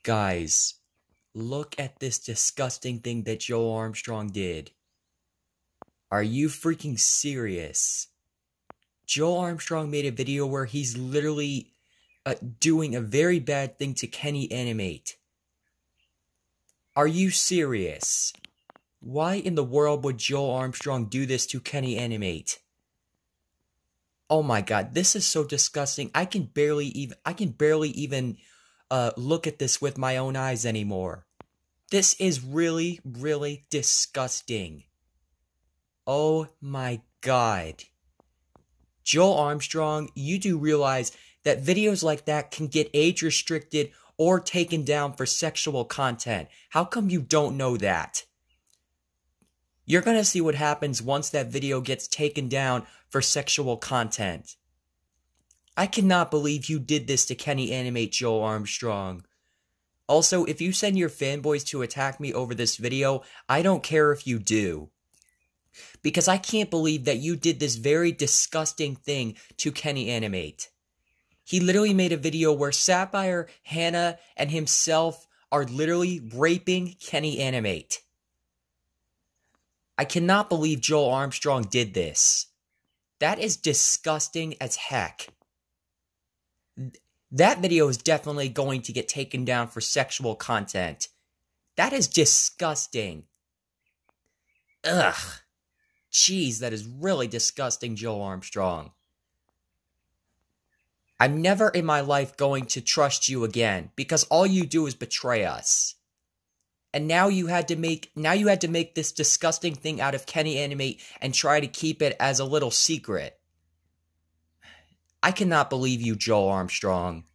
Guys, look at this disgusting thing that Joe Armstrong did. Are you freaking serious? Joe Armstrong made a video where he's literally doing a very bad thing to Kenny Animate. Are you serious? Why in the world would Joe Armstrong do this to Kenny Animate? Oh my god, this is so disgusting. I can barely even look at this with my own eyes anymore. This is really, really disgusting. Oh my god. Joe Armstrong, you do realize that videos like that can get age restricted or taken down for sexual content. How come you don't know that? You're gonna see what happens once that video gets taken down for sexual content. I cannot believe you did this to Kenny Animate, Joe Armstrong. Also, if you send your fanboys to attack me over this video, I don't care if you do. Because I can't believe that you did this very disgusting thing to Kenny Animate. He literally made a video where Sapphire, Hannah, and himself are literally raping Kenny Animate. I cannot believe Joe Armstrong did this. That is disgusting as heck. That video is definitely going to get taken down for sexual content. That is disgusting. Ugh. Jeez, that is really disgusting, Joe Armstrong. I'm never in my life going to trust you again, because all you do is betray us. And now you had to make this disgusting thing out of Kenny Animate and try to keep it as a little secret. I cannot believe you, Joe Armstrong.